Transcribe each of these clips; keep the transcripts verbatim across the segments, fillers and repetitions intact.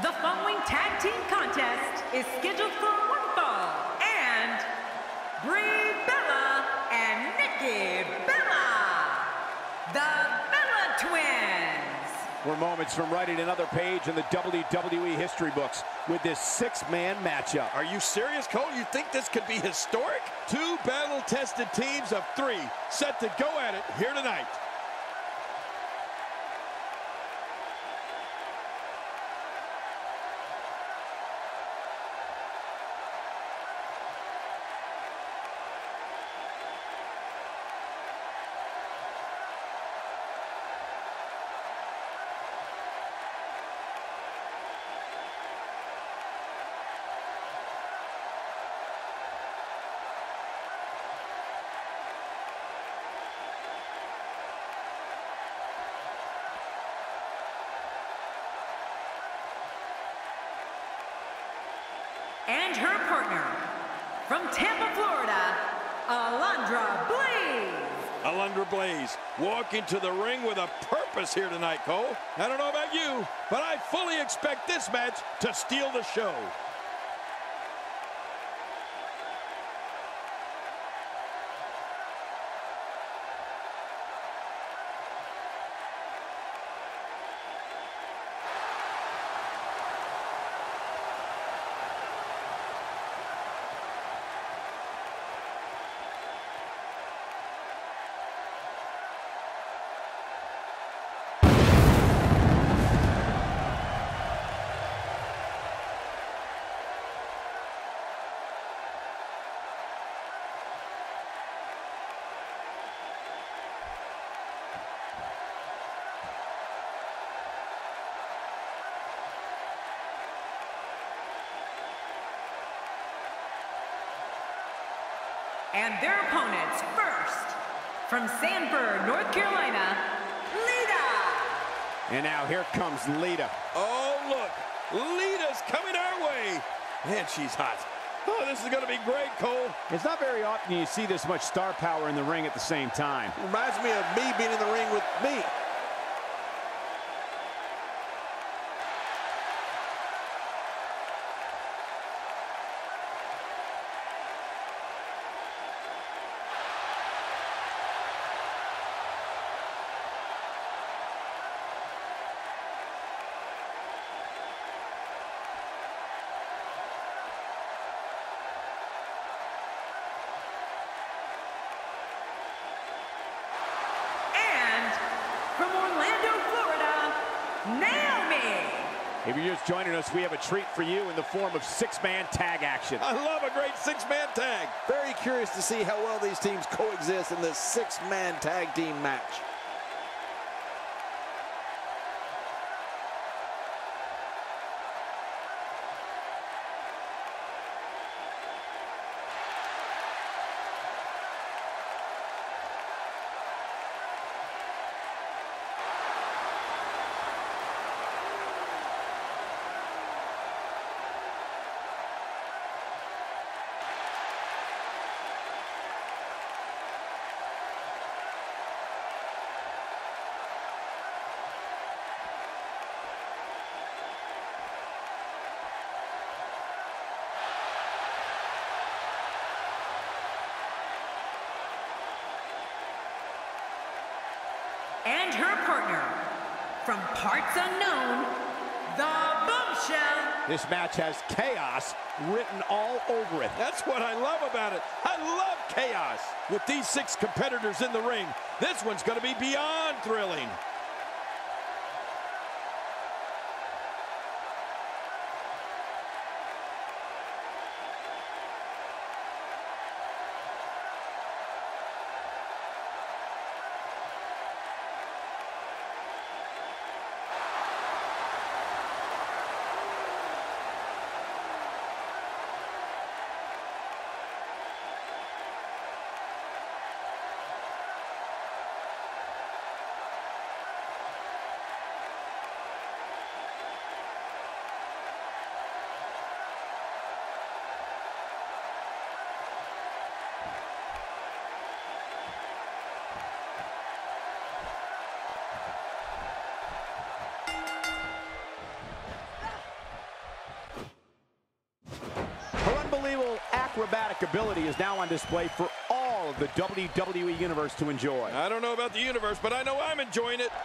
The following tag team contest is scheduled for one fall, and Brie Bella and Nikki Bella, the Bella Twins. We're moments from writing another page in the W W E history books with this six-man matchup. Are you serious, Cole? You think this could be historic? Two battle-tested teams of three set to go at it here tonight. And her partner, from Tampa, Florida, Alundra Blaze. Alundra Blaze walking to the ring with a purpose here tonight, Cole. I don't know about you, but I fully expect this match to steal the show. And their opponents, first, from Sanford, North Carolina, Lita. And now here comes Lita. Oh, look, Lita's coming our way. Man, she's hot. Oh, this is going to be great, Cole. It's not very often you see this much star power in the ring at the same time. Reminds me of me being in the ring with me. From Orlando, Florida, Naiomi. If you're just joining us, we have a treat for you in the form of six-man tag action. I love a great six-man tag. Very curious to see how well these teams coexist in this six-man tag team match. And her partner, from parts unknown, the Bombshell. This match has chaos written all over it. That's what I love about it. I love chaos. With these six competitors in the ring, this one's going to be beyond thrilling. acrobatic ability is now on display for all of the W W E Universe to enjoy. I don't know about the universe, but I know I'm enjoying it.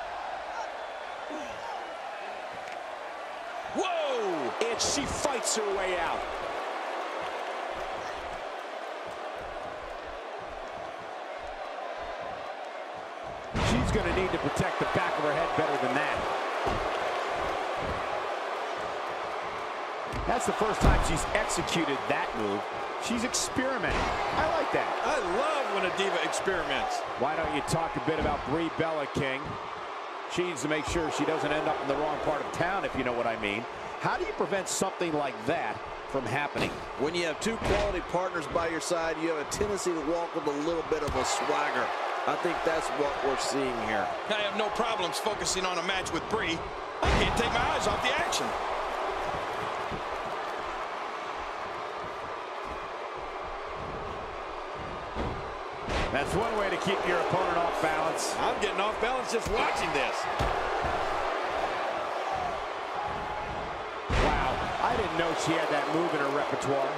Whoa! And she fights her way out. She's going to need to protect the back of her head better than that. That's the first time she's executed that move. She's experimenting. I like that. I love when a diva experiments. Why don't you talk a bit about Brie Bella, King? She needs to make sure she doesn't end up in the wrong part of town, if you know what I mean. How do you prevent something like that from happening? When you have two quality partners by your side, you have a tendency to walk with a little bit of a swagger. I think that's what we're seeing here. I have no problems focusing on a match with Brie. I can't take my eyes off the action. That's one way to keep your opponent off balance. I'm getting off balance just watching this. Wow, I didn't know she had that move in her repertoire.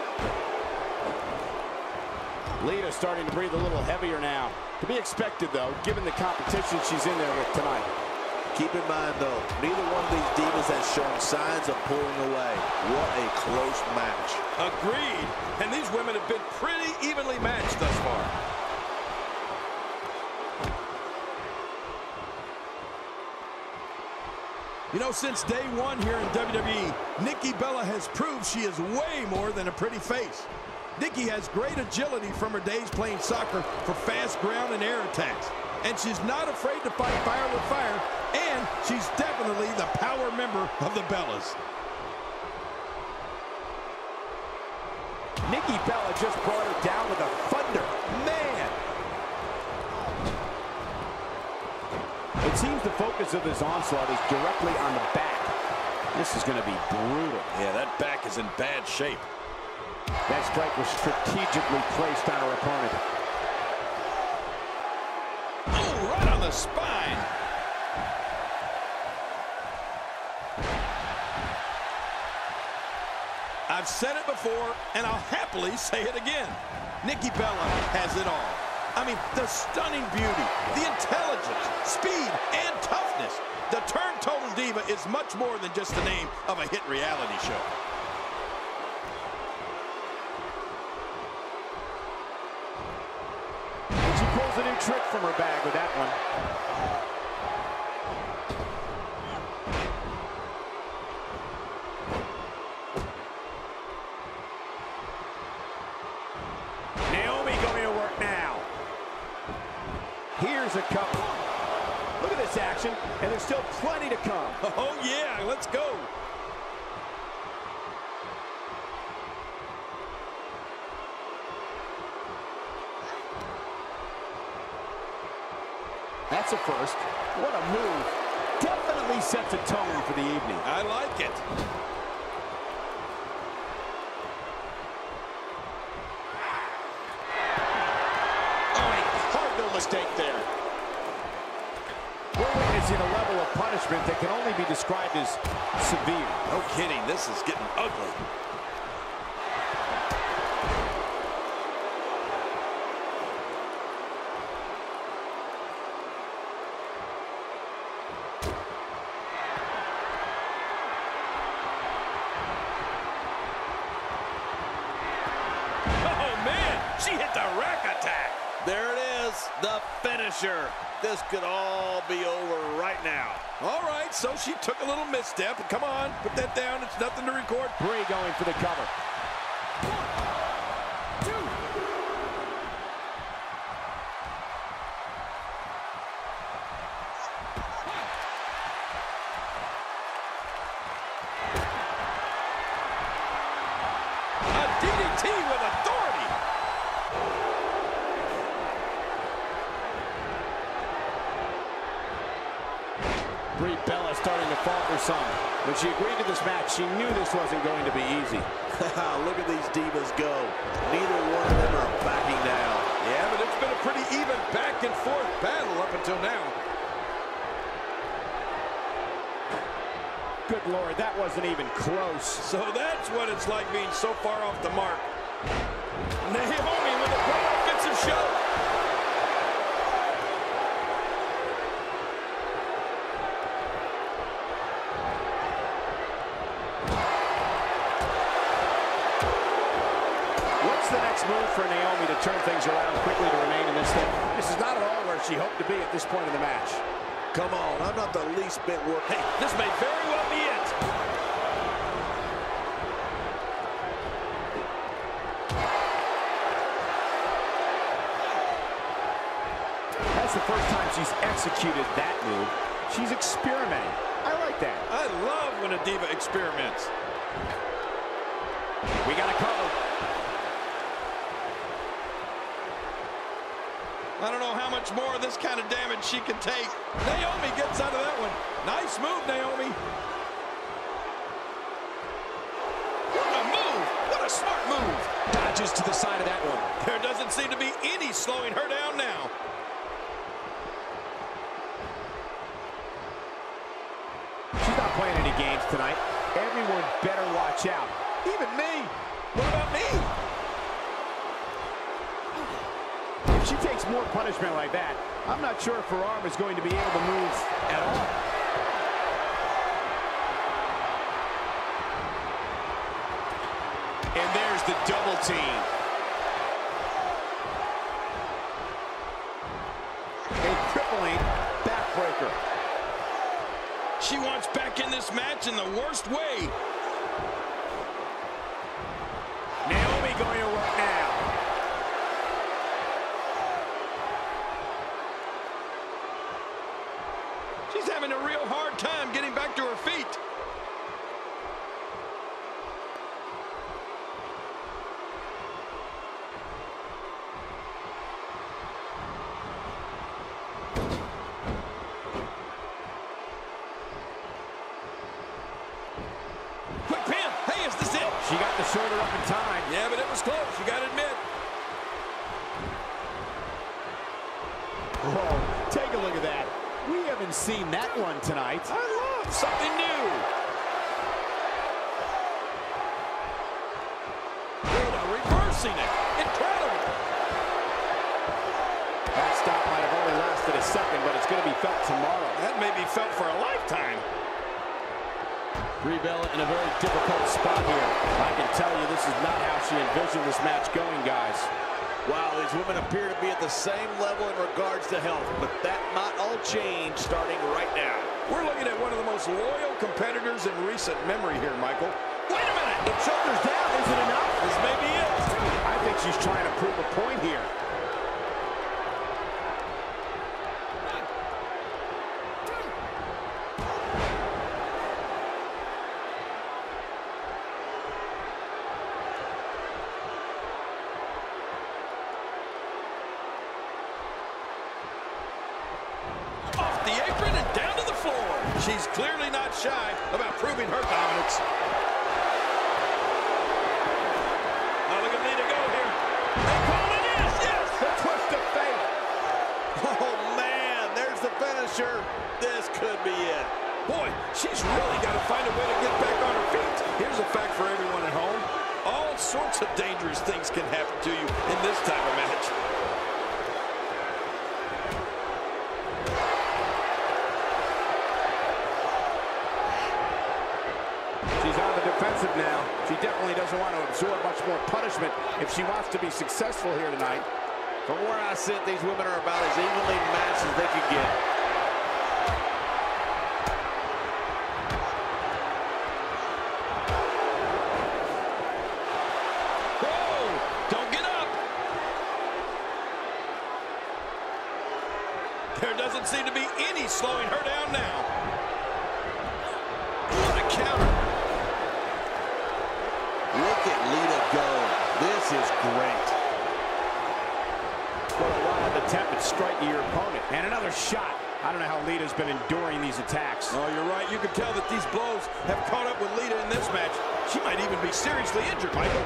Lita starting to breathe a little heavier now. To be expected, though, given the competition she's in there with tonight. Keep in mind, though, neither one of these divas has shown signs of pulling away. What a close match. Agreed. And these women have been pretty evenly matched thus far. You know, since day one here in W W E, Nikki Bella has proved she is way more than a pretty face. Nikki has great agility from her days playing soccer for fast ground and air attacks. And she's not afraid to fight fire with fire, and she's definitely the power member of the Bellas. Nikki Bella just brought her down with a thunder. Man! It seems the focus of this onslaught is directly on the back. This is going to be brutal. Yeah, that back is in bad shape. That strike was strategically placed on her opponent. Oh, right on the spine. I've said it before, and I'll happily say it again. Nikki Bella has it all. I mean, the stunning beauty, the intelligence, speed, and toughness. The Turn Total Diva is much more than just the name of a hit reality show. And she pulls a new trick from her bag with that one. Naiomi going to work now. Here's a couple. Look at this action, and there's still plenty to come. Oh, yeah, let's go. That's a first. What a move. Definitely sets a tone for the evening. I like it. Mistake there. We're witnessing a level of punishment that can only be described as severe. No kidding, this is getting ugly. Oh man, she hit the rack attack. There it is, the finisher. This could all be over right now. All right, so she took a little misstep. Come on, put that down. It's nothing to record. Brie going for the cover. One, two. A D D T with authority. Brie Bella starting to falter some. When she agreed to this match, she knew this wasn't going to be easy. Look at these divas go. Neither one of them are backing down. Yeah, but it's been a pretty even back and forth battle up until now. Good Lord, that wasn't even close. So that's what it's like being so far off the mark. Naiomi with a great offensive show. What's the next move for Naiomi to turn things around quickly to remain in this thing? This is not at all where she hoped to be at this point in the match. Come on, I'm not the least bit worried. Hey, this may very well be it. That's the first time she's executed that move. She's experimenting. I like that. I love when a diva experiments. We got a cover. I don't know how much more of this kind of damage she can take. Naiomi gets out of that one. Nice move, Naiomi. What a move! What a smart move! Dodges to the side of that one. There doesn't seem to be any slowing her down now. She's not playing any games tonight. Everyone better watch out. Even me. What about me? If she takes more punishment like that, I'm not sure if her arm is going to be able to move at all. And there's the double team. A crippling backbreaker. She wants back in this match in the worst way. Naiomi going to work now. She's having a real hard time getting back to her feet. Quick pin. Hey, is this it? She got the shoulder up in time. Yeah, but it was close, you gotta admit. Whoa, take a look at that. We haven't seen that one tonight. I love something new. Lita reversing it. Incredible. That stop might have only lasted a second, but it's going to be felt tomorrow. That may be felt for a lifetime. Brie Bella in a very difficult spot here. I can tell you this is not how she envisioned this match going, guys. Wow, these women appear to be at the same level in regards to health, but that might all change starting right now. We're looking at one of the most loyal competitors in recent memory here, Michael. Wait a minute! The shoulders down, is it enough? This may be it. I think she's trying to prove a point here. The apron and down to the floor. She's clearly not shy about proving her dominance. Oh, look at Lita go here. They call it in. Yes! The twist of fate. Oh, man, there's the finisher. This could be it. Boy, she's really got to find a way to get back on her feet. Here's a fact for everyone at home. All sorts of dangerous things can happen to you in this type of match. She's on the defensive now. She definitely doesn't want to absorb much more punishment if she wants to be successful here tonight. From where I sit, these women are about as evenly matched as they could get. Whoa! Don't get up! There doesn't seem to be any slowing her down now. What a counter! Look at Lita go. This is great. What a wild attempt at striking your opponent. And another shot. I don't know how Lita's been enduring these attacks. Oh, you're right. You can tell that these blows have caught up with Lita in this match. She might even be seriously injured, Michael.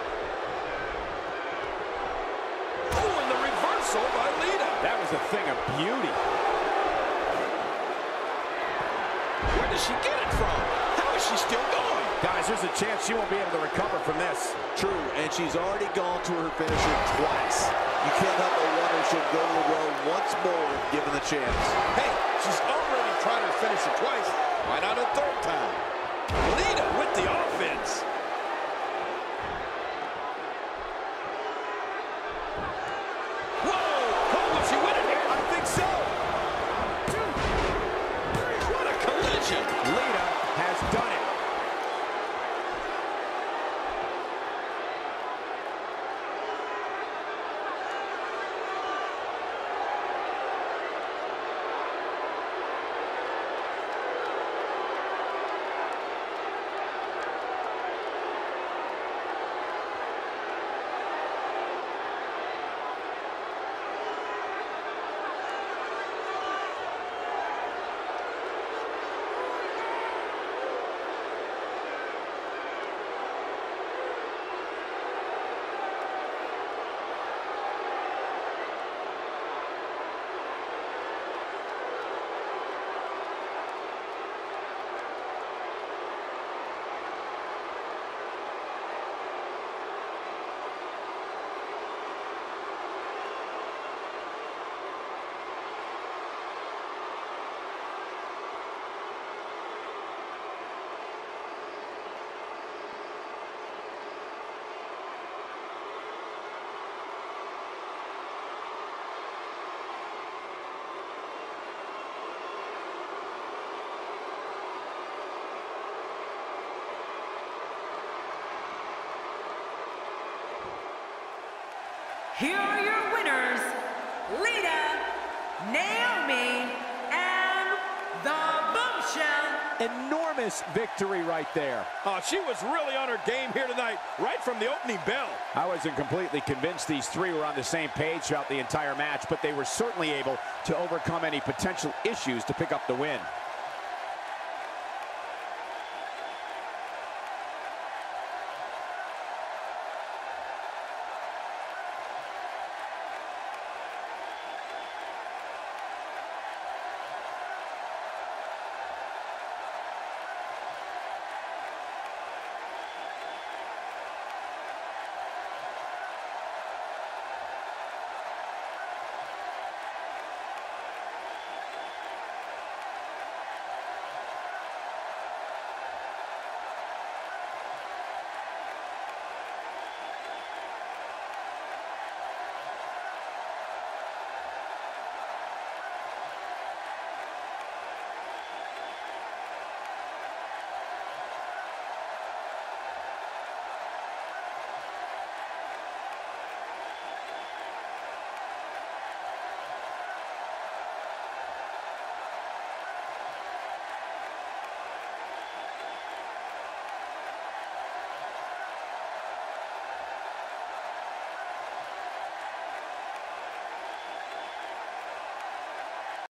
Oh, and the reversal by Lita. That was a thing of beauty. Where does she get it from? How is she still going? Guys, there's a chance she won't be able to recover from this. True, and she's already gone to her finisher twice. You can't help but wonder if she'll go to the well once more if given the chance. Hey, she's already tried her finisher twice. Why not a third time? Lita with the offense. Whoa! Oh, will she win it here? I think so. Two, three. What a collision. Lita has done it. Here are your winners, Lita, Naiomi, and the Bombshell. Enormous victory right there. Oh, she was really on her game here tonight, right from the opening bell. I wasn't completely convinced these three were on the same page throughout the entire match, but they were certainly able to overcome any potential issues to pick up the win.